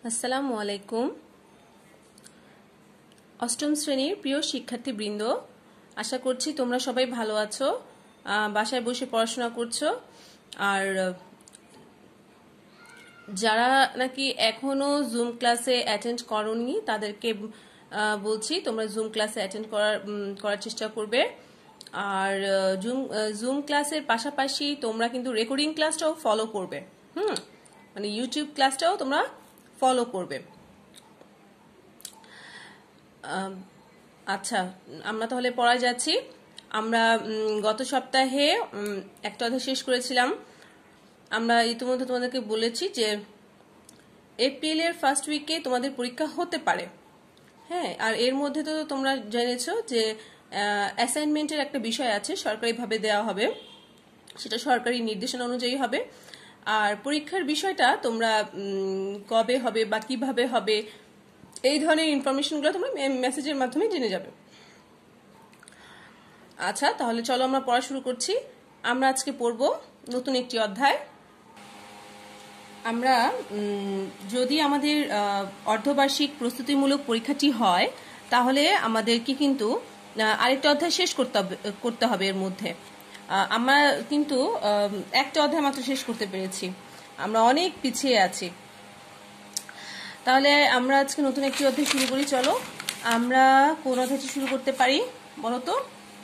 আসসালামু আলাইকুম। অষ্টম শ্রেণীর প্রিয় শিক্ষার্থীবৃন্দ, আশা করছি তোমরা সবাই ভালো আছো, বাসায় বসে পড়াশোনা করছো। আর যারা নাকি এখনো জুম ক্লাসে অ্যাটেন্ড করোনি তাদেরকে বলছি তোমরা জুম ক্লাসে অ্যাটেন্ড করার চেষ্টা করবে। আর জুম ক্লাসের পাশাপাশি তোমরা কিন্তু রেকর্ডিং ক্লাসটাও ফলো করবে। মানে ইউটিউব ক্লাসটাও তোমরা ফলো করবে। আচ্ছা, আমরা তাহলে পড়া যাচ্ছি। আমরা গত সপ্তাহে একটা অধ্যায় শেষ করেছিলাম। আমরা ইতিমধ্যে তোমাদেরকে বলেছি যে এপ্রিলের ফার্স্ট উইকে তোমাদের পরীক্ষা হতে পারে। হ্যাঁ, আর এর মধ্যে তো তোমরা জেনেছো যে অ্যাসাইনমেন্টের একটা বিষয় আছে, সরকারিভাবে দেওয়া হবে, সেটা সরকারি নির্দেশনা অনুযায়ী হবে। আর পরীক্ষার বিষয়টা তোমরা কবে হবে বা কিভাবে হবে এই ধরনের ইনফরমেশনগুলো তোমরা মেসেজের মাধ্যমে জেনে যাবে। আচ্ছা, তাহলে চলো আমরা পড়া শুরু করছি। আমরা আজকে পড়ব নতুন একটি অধ্যায়। আমরা যদি আমাদের অর্ধবার্ষিক প্রস্তুতিমূলক পরীক্ষাটি হয় তাহলে আমাদেরকে কিন্তু আরেকটা অধ্যায় শেষ করতে হবে। এর মধ্যে আমরা কিন্তু একটা অধ্যায় মাত্র শেষ করতে পেরেছি, আমরা অনেক পিছিয়ে আছি। তাহলে আমরা আজকে নতুন একটি অধ্যায় শুরু করি। চলো আমরা কোন অধ্যায়টি শুরু করতে পারি বলো তো?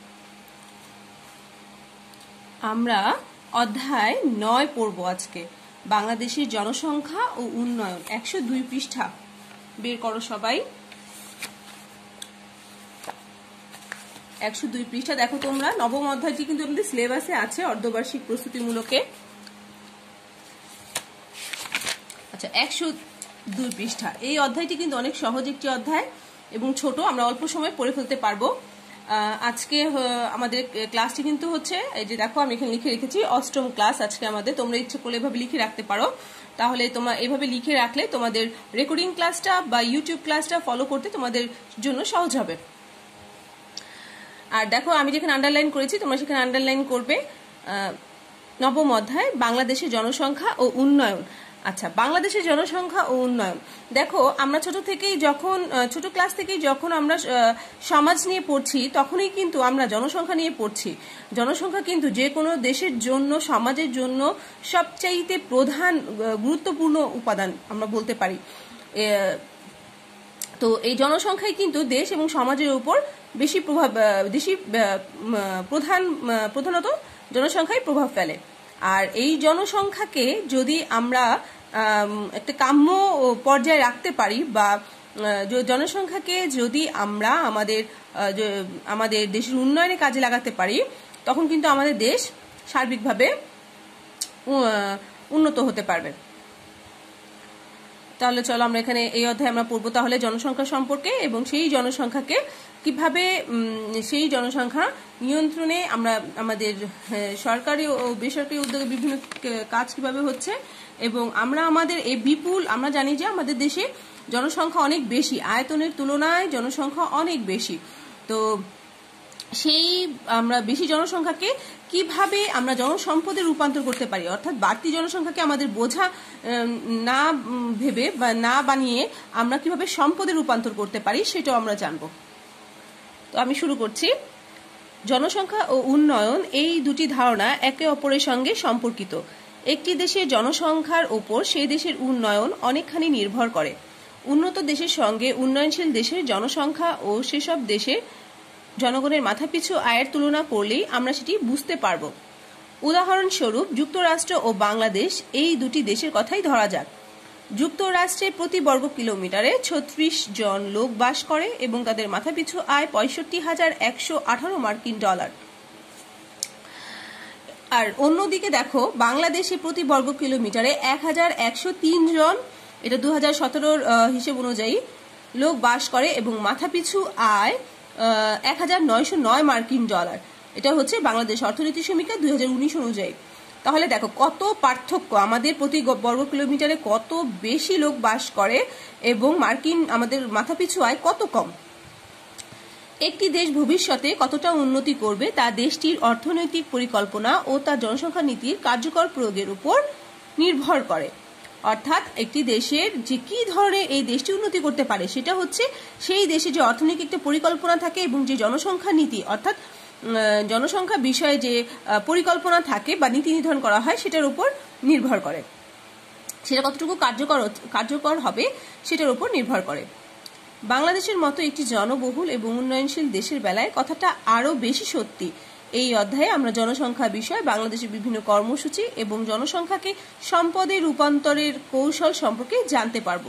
আমরা অধ্যায় 9 পড়ব আজকে। বাংলাদেশের জনসংখ্যা ও উন্নয়ন, 102 পৃষ্ঠা বের করো সবাই। 102 পৃষ্ঠা দেখো তোমরা। নবম অধ্যায়টি কিন্তু আমাদের সিলেবাসে আছে অর্ধবার্ষিক প্রস্তুতিমূলকে। আচ্ছা, 102 পৃষ্ঠা। এই অধ্যায়টি কিন্তু অনেক সহজ একটি অধ্যায় এবং ছোট, আমরা অল্প সময় পড়ে ফেলতে পারবো। আজকে আমাদের ক্লাসটি কিন্তু হচ্ছে, এই যে দেখো আমি এখানে লিখে রেখেছি অষ্টম ক্লাস আজকে আমাদের। তোমরা ইচ্ছে করলে এভাবে লিখে রাখতে পারো, তাহলে তোমরা এভাবে লিখে রাখলে তোমাদের রেকর্ডিং ক্লাসটা বা ইউটিউব ক্লাসটা ফলো করতে তোমাদের জন্য সহজ হবে। আর দেখো আমি যেখানে আন্ডারলাইন করেছি তোমরা সেখানে আন্ডারলাইন করবে। নবম অধ্যায় বাংলাদেশের জনসংখ্যা ও উন্নয়ন। আচ্ছা, বাংলাদেশের জনসংখ্যা ও উন্নয়ন। দেখো আমরা ছোট ক্লাস থেকেই যখন আমরা সমাজ নিয়ে পড়ছি তখনই কিন্তু আমরা জনসংখ্যা নিয়ে পড়ছি। জনসংখ্যা কিন্তু যে কোনো দেশের জন্য, সমাজের জন্য সবচাইতে প্রধান গুরুত্বপূর্ণ উপাদান আমরা বলতে পারি। তো এই জনসংখ্যাই কিন্তু দেশ এবং সমাজের উপর বেশি প্রধানত জনসংখ্যায় প্রভাব ফেলে। আর এই জনসংখ্যাকে যদি আমরা একটা কাম্য পর্যায়ে রাখতে পারি বা জনসংখ্যাকে যদি আমরা আমাদের দেশের উন্নয়নে কাজে লাগাতে পারি তখন কিন্তু আমাদের দেশ সার্বিকভাবে উন্নত হতে পারবে। তাহলে চলো আমরা এখানে এই অধ্যায়ে আমরা পড়বো তাহলে জনসংখ্যা সম্পর্কে এবং সেই জনসংখ্যাকে কিভাবে, সেই জনসংখ্যা নিয়ন্ত্রণে আমরা আমাদের সরকারি ও বেসরকারি উদ্যোগে বিভিন্ন কাজ কিভাবে হচ্ছে এবং আমরা জানি যে আমাদের দেশে জনসংখ্যা অনেক বেশি, আয়তনের তুলনায় জনসংখ্যা অনেক বেশি। তো সেই আমরা বেশি জনসংখ্যাকে কিভাবে আমরা জনসম্পদে রূপান্তর করতে পারি, অর্থাৎ বাড়তি জনসংখ্যাকে আমাদের বোঝা না ভেবে বা না বানিয়ে আমরা কিভাবে সম্পদে রূপান্তর করতে পারি সেটাও আমরা জানবো। তো আমি শুরু করছি। জনসংখ্যা ও উন্নয়ন এই দুটি ধারণা একে অপরের সঙ্গে সম্পর্কিত। একটি দেশের জনসংখ্যার ওপর সেই দেশের উন্নয়ন অনেকখানি নির্ভর করে। উন্নত দেশের সঙ্গে উন্নয়নশীল দেশের জনসংখ্যা ও সেসব দেশে জনগণের মাথাপিছু আয়ের তুলনা করলেই আমরা সেটি বুঝতে পারব। উদাহরণস্বরূপ যুক্তরাষ্ট্র ও বাংলাদেশ এই দুটি দেশের কথাই ধরা যাক। যুক্তরাষ্ট্রে প্রতি বর্গ কিলোমিটারে 36 জন লোক বাস করে এবং তাদের মাথাপিছু আয় 65,118 মার্কিন ডলার। আর অন্যদিকে দেখো বাংলাদেশে প্রতি বর্গ কিলোমিটারে 1,103 জন, এটা 2017 হিসেব অনুযায়ী লোক বাস করে এবং মাথাপিছু আয় 1,909 মার্কিন ডলার। এটা হচ্ছে বাংলাদেশ অর্থনীতি সমীক্ষা 2019 অনুযায়ী। তাহলে দেখো কত পার্থক্য, আমাদের প্রতি বর্গ কিলোমিটারে কত বেশি লোক বাস করে এবং আমাদের মাথাপিছু আয় কত কম। একটি দেশ ভবিষ্যতে কতটা উন্নতি করবে তা দেশটির অর্থনৈতিক পরিকল্পনা ও তার জনসংখ্যা নীতির কার্যকর প্রয়োগের উপর নির্ভর করে। অর্থাৎ একটি দেশের যে কি ধরনের এই দেশটি উন্নতি করতে পারে সেটা হচ্ছে সেই দেশে যে অর্থনৈতিক একটা পরিকল্পনা থাকে এবং যে জনসংখ্যা নীতি অর্থাৎ জনসংখ্যা বিষয়ে যে পরিকল্পনা থাকে বা নীতি নির্ধারণ করা হয় সেটার উপর নির্ভর করে, সেটা কতটুকু কার্যকর হবে সেটার উপর নির্ভর করে। বাংলাদেশের মতো একটি জনবহুল এবং উন্নয়নশীল দেশের বেলায় কথাটা আরো বেশি সত্যি। এই অধ্যায়ে আমরা জনসংখ্যা বিষয়ে বাংলাদেশের বিভিন্ন কর্মসূচি এবং জনসংখ্যাকে সম্পদে রূপান্তরের কৌশল সম্পর্কে জানতে পারব।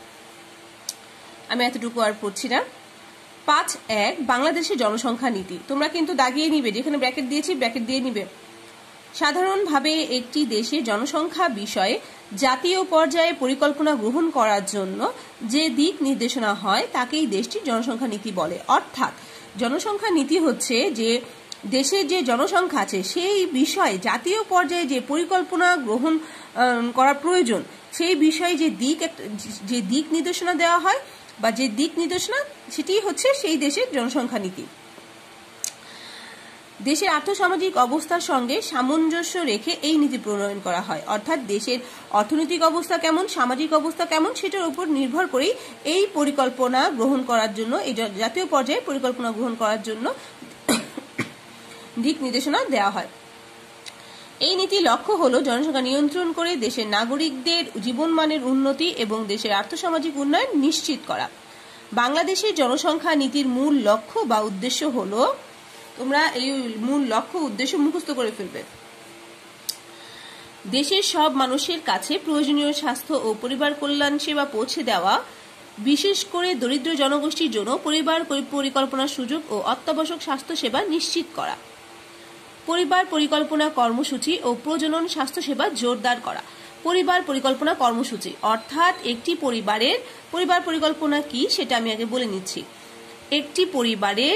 আমি এতটুকু আর পড়ছি না। 5.1 বাংলাদেশের জনসংখ্যা নীতি। তোমরা কিন্তু দাগিয়ে নিবে, যেখানে ব্র্যাকেট দিয়েছি ব্র্যাকেট দিয়ে নিবে। সাধারণভাবে একটি দেশের জনসংখ্যা বিষয়ে জাতীয় পর্যায়ে পরিকল্পনা গ্রহণ করার জন্য যে দিক নির্দেশনা হয় তাকেই দেশটির জনসংখ্যা নীতি বলে। অর্থাৎ জনসংখ্যা নীতি হচ্ছে যে দেশের যে জনসংখ্যা আছে সেই বিষয়ে জাতীয় পর্যায়ে যে পরিকল্পনা গ্রহণ করা প্রয়োজন সেই বিষয়ে যে দিক নির্দেশনা দেওয়া হয় বা যে দিক নির্দেশনা সেটি হচ্ছে সেই দেশের জনসংখ্যা নীতি। দেশের আর্থসামাজিক অবস্থার সঙ্গে সামঞ্জস্য রেখে এই নীতি প্রণয়ন করা হয়। অর্থাৎ দেশের অর্থনৈতিক অবস্থা কেমন, সামাজিক অবস্থা কেমন সেটার উপর নির্ভর করেই এই পরিকল্পনা গ্রহণ করার জন্য, এই জাতীয় পর্যায়ে পরিকল্পনা গ্রহণ করার জন্য দিক নির্দেশনা দেওয়া হয়। এই নীতির লক্ষ্য হলো জনসংখ্যা নিয়ন্ত্রণ করে দেশের নাগরিকদের জীবনমানের উন্নতি এবং দেশের আর্থসামাজিক উন্নয়ন নিশ্চিত করা। বাংলাদেশের জনসংখ্যা নীতির মূল লক্ষ্য বা উদ্দেশ্য হলো, তোমরা এই মূল লক্ষ্য উদ্দেশ্য মুখস্থ করে ফেলবে। দেশের সব মানুষের কাছে প্রয়োজনীয় স্বাস্থ্য ও পরিবার কল্যাণ সেবা পৌঁছে দেওয়া, বিশেষ করে দরিদ্র জনগোষ্ঠীর জন্য পরিবার পরিকল্পনার সুযোগ ও অত্যাবশ্যক স্বাস্থ্য সেবা নিশ্চিত করা। পরিবার পরিকল্পনা কর্মসূচি ও প্রজনন স্বাস্থ্য সেবা জোরদার করা। পরিবার পরিকল্পনা কর্মসূচি অর্থাৎ একটি পরিবার পরিকল্পনা কি সেটা আমি আগে বলে নিচ্ছি। একটি পরিবারের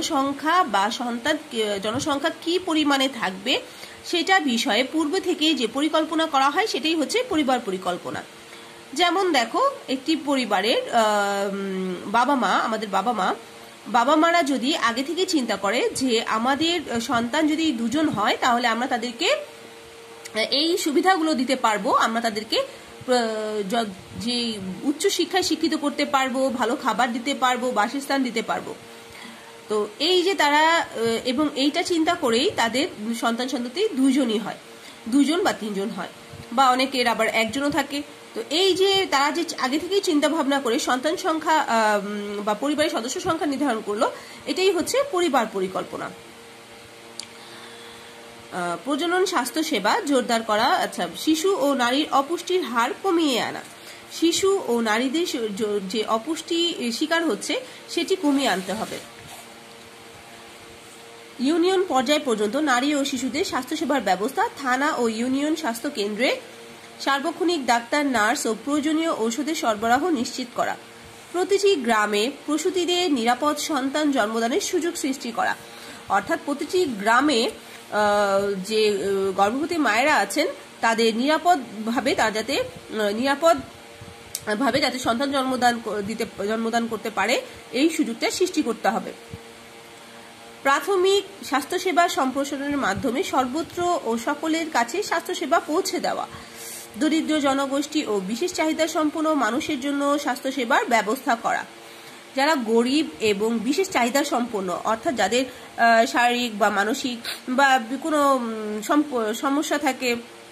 জনসংখ্যা কি পরিমাণে থাকবে সেটা বিষয়ে পূর্বে থেকে যে পরিকল্পনা করা হয় সেটাই হচ্ছে পরিবার পরিকল্পনা। যেমন দেখো, একটি পরিবারের আমাদের বাবা মারা যদি আগে থেকে চিন্তা করে যে আমাদের সন্তান যদি 2জন হয় তাহলে আমরা তাদেরকে এই সুবিধাগুলো দিতে পারবো, আমরা তাদেরকে যে উচ্চ শিক্ষায় শিক্ষিত করতে পারবো, ভালো খাবার দিতে পারবো, বাসস্থান দিতে পারবো। তো এই যে তারা এবং এইটা চিন্তা করেই তাদের সন্তান-সন্ততি 2জনই হয়, 2জন বা 3জন হয়, বা অনেকের আবার 1জনও থাকে। তো এই যে তারা যে আগে থেকেই চিন্তা ভাবনা করে সন্তান সংখ্যা বা পরিবারের সদস্য সংখ্যা নির্ধারণ করলো, এটাই হচ্ছে পরিবার পরিকল্পনা। প্রজনন স্বাস্থ্য সেবা জোরদার করা। আচ্ছা, শিশু ও নারীর অপুষ্টির হার কমিয়ে আনা। শিশু ও নারীদের যে অপুষ্টি শিকার হচ্ছে সেটি কমিয়ে আনতে হবে। ইউনিয়ন পর্যায় পর্যন্ত নারী ও শিশুদের স্বাস্থ্যসেবার ব্যবস্থা, থানা ও ইউনিয়ন স্বাস্থ্য কেন্দ্রে সার্বক্ষণিক ডাক্তার, নার্স ও প্রয়োজনীয় ঔষধের সরবরাহ নিশ্চিত করা। প্রতিটি গ্রামে প্রসূতিদের নিরাপদ সন্তান জন্মদানের সুযোগ সৃষ্টি করা। অর্থাৎ প্রতিটি গ্রামে যে গর্ভবতী মায়েরা আছেন তাদের নিরাপদভাবে যাতে সন্তান জন্মদান করতে পারে এই সুযোগটা সৃষ্টি করতে হবে। প্রাথমিক স্বাস্থ্যসেবা সম্প্রসারণের মাধ্যমে সর্বত্র ও সকলের কাছে স্বাস্থ্যসেবা পৌঁছে দেওয়া। দরিদ্র জনগোষ্ঠী ও বিশেষ চাহিদা সম্পন্ন মানুষের জন্য স্বাস্থ্যসেবার ব্যবস্থা করা। যারা গরিব এবং বিশেষ চাহিদা সম্পন্ন, অর্থাৎ যাদের শারীরিক বা মানসিক বা কোনো সমস্যা থাকে,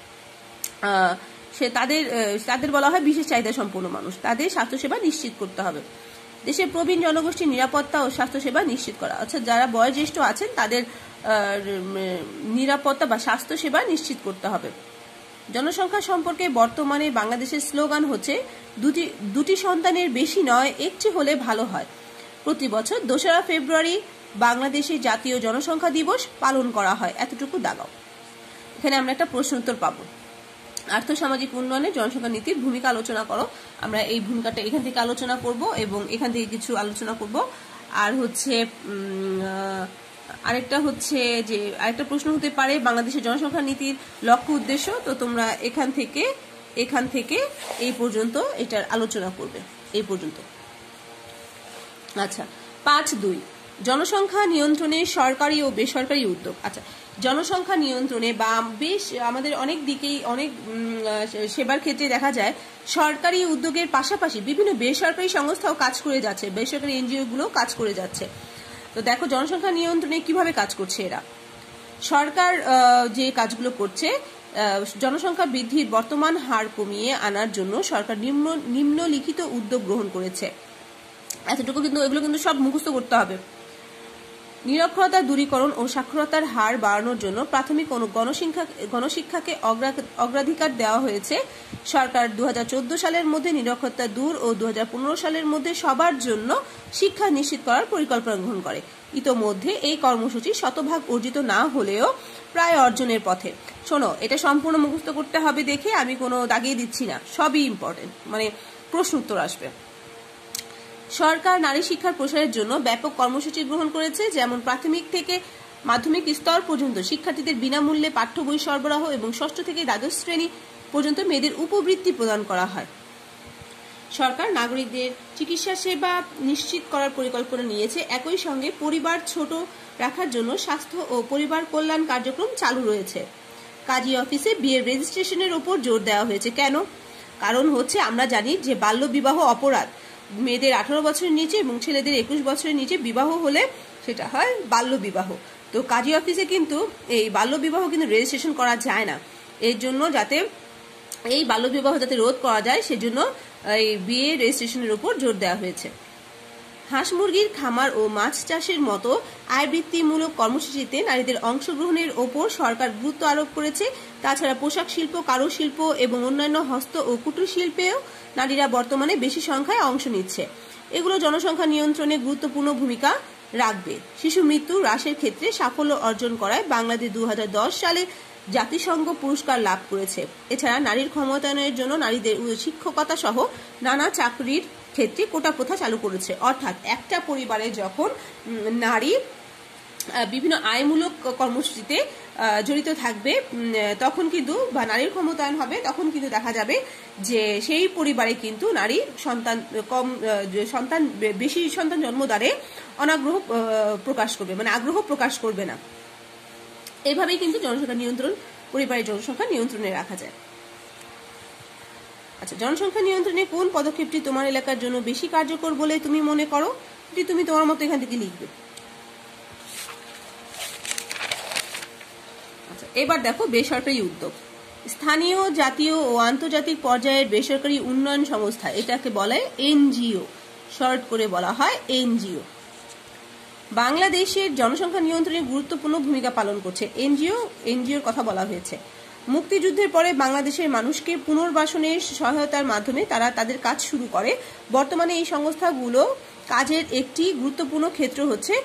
তাদের বলা হয় বিশেষ চাহিদা সম্পন্ন মানুষ, তাদের স্বাস্থ্যসেবা নিশ্চিত করতে হবে। দেশের প্রবীণ জনগোষ্ঠীর নিরাপত্তা ও স্বাস্থ্যসেবা নিশ্চিত করা। অর্থাৎ যারা বয়োজ্যেষ্ঠ আছেন তাদের নিরাপত্তা বা স্বাস্থ্যসেবা নিশ্চিত করতে হবে। জনসংখ্যা সম্পর্কে বর্তমানে বাংলাদেশের স্লোগান হচ্ছে দুটি সন্তানের বেশি নয়, একটি হলে ভালো হয়। প্রতি বছর 2রা ফেব্রুয়ারি বাংলাদেশের জাতীয় জনসংখ্যা দিবস পালন করা হয়। এতটুকু দাগাও। এখানে আমরা একটা প্রশ্ন উত্তর পাবো। আর্থসামাজিক উন্নয়নে জনসংখ্যা নীতির ভূমিকা আলোচনা করো। আমরা এই ভূমিকাটা এখান থেকে আলোচনা করব এবং এখান থেকে কিছু আলোচনা করব। আর হচ্ছে আরেকটা প্রশ্ন হতে পারে বাংলাদেশের জনসংখ্যা নীতির লক্ষ্য উদ্দেশ্য। তো তোমরা এখান থেকে এই পর্যন্ত এটার আলোচনা করবে, এই পর্যন্ত। আচ্ছা, 5.2 জনসংখ্যা নিয়ন্ত্রণে সরকারি ও বেসরকারি উদ্যোগ। আচ্ছা, জনসংখ্যা নিয়ন্ত্রণে বা বেশ আমাদের অনেক দিকেই অনেক সেবার ক্ষেত্রে দেখা যায় সরকারি উদ্যোগের পাশাপাশি বিভিন্ন বেসরকারি সংস্থাও কাজ করে যাচ্ছে, বেসরকারি এনজিও গুলো কাজ করে যাচ্ছে। তো দেখো জনসংখ্যা নিয়ন্ত্রণে কিভাবে কাজ করছে এরা। সরকার যে কাজগুলো করছে, জনসংখ্যা বৃদ্ধির বর্তমান হার কমিয়ে আনার জন্য সরকার নিম্নলিখিত উদ্যোগ গ্রহণ করেছে। এতটুকু কিন্তু এগুলো কিন্তু সব মুখস্থ করতে হবে। নিরক্ষরতা দূরীকরণ ও সাক্ষরতার হার বাড়ানোর জন্য প্রাথমিক ও গণশিক্ষাকে অগ্রাধিকার দেওয়া হয়েছে। সরকার 2014 সালের মধ্যে নিরক্ষরতা দূর ও 2015 সালের মধ্যে সবার জন্য শিক্ষা নিশ্চিত করার পরিকল্পনা গ্রহণ করে। ইতোমধ্যে এই কর্মসূচি শতভাগ অর্জিত না হলেও প্রায় অর্জনের পথে। শোনো, এটা সম্পূর্ণ মুখস্থ করতে হবে দেখে আমি কোনো দাগিয়ে দিচ্ছি না, সবই ইম্পর্টেন্ট, মানে প্রশ্ন উত্তর আসবে। সরকার নারী শিক্ষার প্রসারের জন্য ব্যাপক কর্মসূচি গ্রহণ করেছে, যেমন প্রাথমিক থেকে মাধ্যমিক স্তর পর্যন্ত শিক্ষার্থীদের বিনামূল্যে পাঠ্য বই সরবরাহ এবং ষষ্ঠ থেকে দ্বাদশ শ্রেণী পর্যন্ত মেয়েদের উপবৃত্তি প্রদান করা হয়। সরকার নাগরিকদের চিকিৎসা সেবা নিশ্চিত করার পরিকল্পনা নিয়েছে। একই সঙ্গে পরিবার ছোট রাখার জন্য স্বাস্থ্য ও পরিবার কল্যাণ কার্যক্রম চালু রয়েছে। কাজী অফিসে বিয়ের রেজিস্ট্রেশনের উপর জোর দেওয়া হয়েছে। কেন? কারণ হচ্ছে আমরা জানি যে বাল্য বিবাহ অপরাধ। মেয়েদের 18 বছরের নিচে এবং ছেলেদের 21 বছরের নিচে বিবাহ হলে সেটা হয় বাল্য বিবাহ। তো কাজী অফিসে কিন্তু এই বাল্য বিবাহ কিন্তু রেজিস্ট্রেশন করা যায় না। এর জন্য যাতে এই বাল্য বিবাহ যাতে রোধ করা যায় সেজন্য এই বিয়ে রেজিস্ট্রেশনের উপর জোর দেওয়া হয়েছে। হাঁস মুরগির খামার ও মাছ চাষের মতো আয়বৃত্তিমূলক কর্মসূচিতে নারীদের অংশগ্রহণের ওপর সরকার গুরুত্ব আরোপ করেছে। তাছাড়া পোশাক শিল্প, কারুশিল্প এবং অন্যান্য হস্ত ও কুটির শিল্পেও নারীরা বর্তমানে বেশি সংখ্যায় অংশ নিচ্ছে। এগুলো জনসংখ্যা নিয়ন্ত্রণে গুরুত্বপূর্ণ ভূমিকা রাখবে। শিশু মৃত্যু হ্রাসের ক্ষেত্রে সাফল্য অর্জন করায় বাংলাদেশ 2010 সালে জাতিসংঘ পুরস্কার লাভ করেছে। এছাড়া নারীর ক্ষমতায়নের জন্য নারীদের শিক্ষকতা সহ নানা চাকরির ক্ষেত্রে কোটা প্রথা চালু করেছে। অর্থাৎ একটা পরিবারে যখন নারী বিভিন্ন আয়মূলক কর্মসূচিতে জড়িত থাকবে তখন কিন্তু বা নারীর ক্ষমতায়ন হবে, তখন কিন্তু দেখা যাবে যে সেই পরিবারে কিন্তু নারী বেশি সন্তান জন্মদারে অনাগ্রহ প্রকাশ করবে, মানে আগ্রহ প্রকাশ করবে না। এইভাবেই কিন্তু জনসংখ্যা নিয়ন্ত্রণ, পরিবারের জনসংখ্যা নিয়ন্ত্রণে রাখা যায়। আচ্ছা, জনসংখ্যা নিয়ন্ত্রণে কোন পদক্ষেপটি তোমার এলাকার জন্য বেশি কার্যকর বলে তুমি মনে করো? এটি তুমি তোমার মতো এখান থেকে লিখবে। আচ্ছা, এবার দেখো বেসরকারি উদ্যোগ। স্থানীয়, জাতীয় ও আন্তর্জাতিক পর্যায়ের বেসরকারি উন্নয়ন সংস্থা, এটাকে বলে এনজিও, শর্ট করে বলা হয় এনজিও, বাংলাদেশের জনসংখ্যা নিয়ন্ত্রণে গুরুত্বপূর্ণ ভূমিকা পালন করছে। এনজিওর কথা বলা হয়েছে। মুক্তিযুদ্ধের পরে বাংলাদেশের মানুষকে পুনর্বাসনের সহায়তার মাধ্যমে তারা তাদের কাজ শুরু করে। বর্তমানে এই সংস্থাগুলোর কাজের একটি গুরুত্বপূর্ণ ক্ষেত্র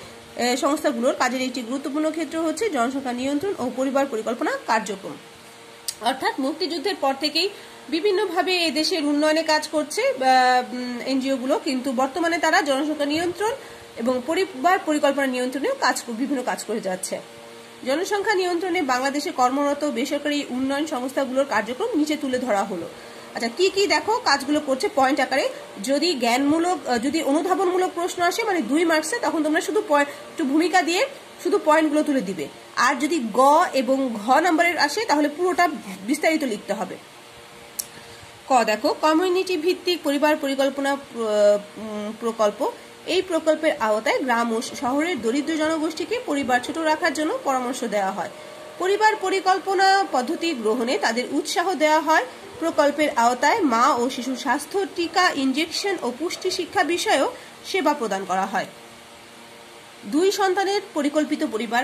হচ্ছে জনসংখ্যা নিয়ন্ত্রণ ও পরিবার পরিকল্পনা কার্যক্রম। অর্থাৎ মুক্তিযুদ্ধের পর থেকেই বিভিন্নভাবে এই দেশের উন্নয়নে কাজ করছে এনজিও গুলো, কিন্তু বর্তমানে তারা জনসংখ্যা নিয়ন্ত্রণ এবং পরিবার পরিকল্পনা নিয়ন্ত্রণেও বিভিন্ন কাজ করে যাচ্ছে। জনসংখ্যা নিয়ন্ত্রণে বাংলাদেশে কর্মরত বেসরকারি উন্নয়ন সংস্থাগুলোর কার্যক্রম নিচে তুলে ধরা হলো। আচ্ছা, কি কি দেখো কাজগুলো করছে পয়েন্ট আকারে। যদি অনুধাবনমূলক প্রশ্ন আসে মানে 2 মার্কসে, তখন তোমরা শুধু একটু ভূমিকা দিয়ে শুধু পয়েন্টগুলো তুলে দিবে। আর যদি গ এবং ঘ নাম্বারের আসে তাহলে পুরোটা বিস্তারিত লিখতে হবে। ক দেখো, কমিউনিটি ভিত্তিক পরিবার পরিকল্পনা প্রকল্প। এই প্রকল্পের আওতায় গ্রাম ও শহরের দরিদ্র জনগোষ্ঠীকে পরিবার ছোট রাখার জন্য পরামর্শ দেওয়া হয়। পরিবার পরিকল্পনা পদ্ধতি গ্রহণে তাদের উৎসাহ দেওয়া হয়। প্রকল্পের আওতায় মা ও শিশু স্বাস্থ্য, টিকা, ইনজেকশন ও পুষ্টি শিক্ষা বিষয়েও সেবা প্রদান করা হয়। 2 সন্তানের পরিকল্পিত পরিবার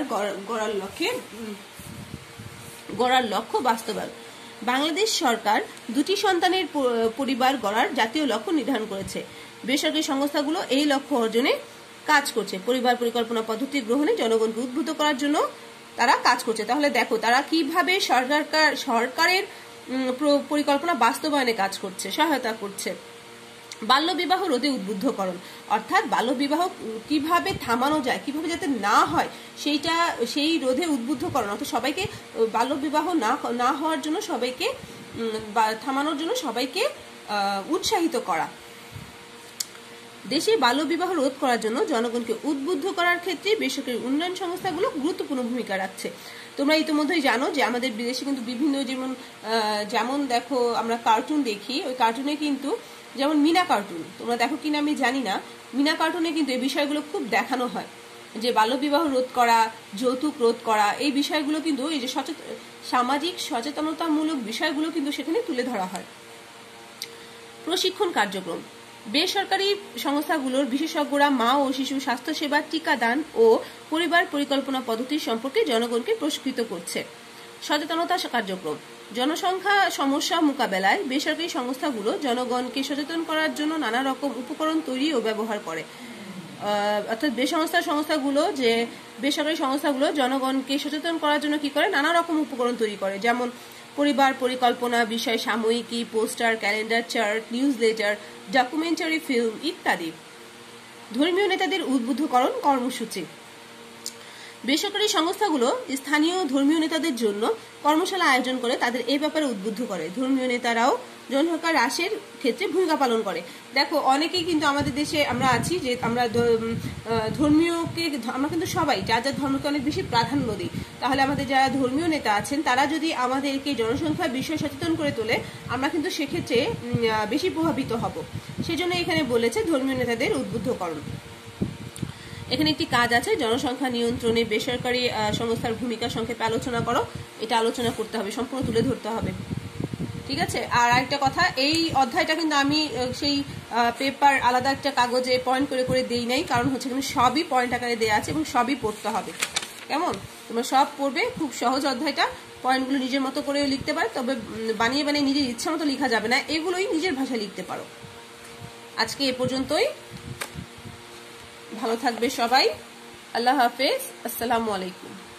গড়ার লক্ষ্য বাস্তবায়ন। বাংলাদেশ সরকার 2টি সন্তানের পরিবার গড়ার জাতীয় লক্ষ্য নির্ধারণ করেছে। বেসরকারি সংস্থাগুলো এই লক্ষ্য অর্জনে কাজ করছে। পরিবার পরিকল্পনা পদ্ধতি গ্রহণে জনগণকে উদ্বুদ্ধ করার জন্য তারা কাজ করছে। তাহলে দেখো তারা কিভাবে সরকারের পরিকল্পনা বাস্তবায়নে কাজ করছে, সহায়তা করছে। বাল্য বিবাহ রোধে উদ্বুদ্ধকরণ, অর্থাৎ বাল্য বিবাহ কিভাবে থামানো যায়, কিভাবে যাতে না হয় সেই রোধে উদ্বুদ্ধকরণ, অর্থাৎ সবাইকে বাল্য বিবাহ না হওয়ার জন্য সবাইকে থামানোর জন্য সবাইকে উৎসাহিত করা। দেশে বাল্যবিবাহ রোধ করার জন্য জনগণকে উদ্বুদ্ধ করার ক্ষেত্রে বেসরকারি উন্নয়ন সংস্থাগুলো গুরুত্বপূর্ণ ভূমিকা রাখছে। তোমরা ইতিমধ্যেই জানো যে আমাদের বিদেশে কিন্তু বিভিন্ন যেমন দেখো আমরা কার্টুন দেখি, ওই কার্টুনে কিন্তু যেমন মিনা কার্টুন, তোমরা দেখো কিনা আমি জানি না, মিনা কার্টুনে কিন্তু এই বিষয়গুলো খুব দেখানো হয় যে বাল্যবিবাহ রোধ করা, যৌতুক রোধ করা, এই বিষয়গুলো কিন্তু এই যে সামাজিক সচেতনতামূলক বিষয়গুলো কিন্তু সেখানে তুলে ধরা হয়। প্রশিক্ষণ কার্যক্রম। বেসরকারি সংস্থাগুলোর বিশেষজ্ঞরা মা ও শিশু স্বাস্থ্যসেবা, টিকাদান ও পরিবার পরিকল্পনা পদ্ধতি সম্পর্কে জনগণকে প্রশিক্ষিত করছে। সচেতনতা কার্যক্রম। জনসংখ্যা সমস্যা মোকাবেলায় বেসরকারি সংস্থাগুলো জনগণকে সচেতন করার জন্য নানা রকম উপকরণ তৈরি ও ব্যবহার করে। অর্থাৎ বেসরকারি সংস্থাগুলো জনগণকে সচেতন করার জন্য কি করে, নানা রকম উপকরণ তৈরি করে, যেমন পরিবার পরিকল্পনা বিষয় সাময়িকী, poster, calendar, chart, newsletter, documentary film ইত্যাদি। ধর্মীয় নেতাদের উদ্বুদ্ধকরণ কর্মসূচি। বেসরকারি সংস্থাগুলো স্থানীয় ধর্মীয় নেতাদের জন্য কর্মশালা আয়োজন করে তাদের এই ব্যাপারে উদ্বুদ্ধ করে। ধর্মীয় নেতারাও জনসংখ্যা হ্রাসের ক্ষেত্রে ভূমিকা পালন করে। দেখো অনেকেই কিন্তু আমাদের দেশে আমরা আছি যে আমরা আমরা কিন্তু সবাই যার যার ধর্মকে অনেক বেশি প্রাধান্য দিই। তাহলে আমাদের যারা ধর্মীয় নেতা আছেন তারা যদি আমাদেরকে জনসংখ্যার বিষয়ে সচেতন করে তোলে, আমরা কিন্তু সেক্ষেত্রে বেশি প্রভাবিত হব। সেজন্য এখানে বলেছে ধর্মীয় নেতাদের উদ্বুদ্ধকরণ। এখানে একটি কাজ আছে, জনসংখ্যা নিয়ন্ত্রণে বেসরকারি সংস্থার ভূমিকা সংক্ষেপে আলোচনা করো। এটা আলোচনা করতে হবে, সম্পূর্ণ তুলে ধরতে হবে, ঠিক আছে। আর একটা কথা, এই অধ্যায়টা কিন্তু আমি সেই পেপার আলাদা একটা কাগজে পয়েন্ট করে করে দেই নাই, কারণ হচ্ছে এখানে সবই পয়েন্ট আকারে দেওয়া আছে এবং সবই পড়তে হবে। কেমন, তোমরা সব পড়বে, খুব সহজ অধ্যায়টা। পয়েন্টগুলো নিজের মতো করেও লিখতে পারো, তবে বানিয়ে বানিয়ে নিজের ইচ্ছা মতো লেখা যাবে না, এগুলোই নিজের ভাষায় লিখতে পারো। আজকে এ পর্যন্তই, ভালো থাকবে সবাই, আল্লাহ হাফেজ, আসসালামু আলাইকুম।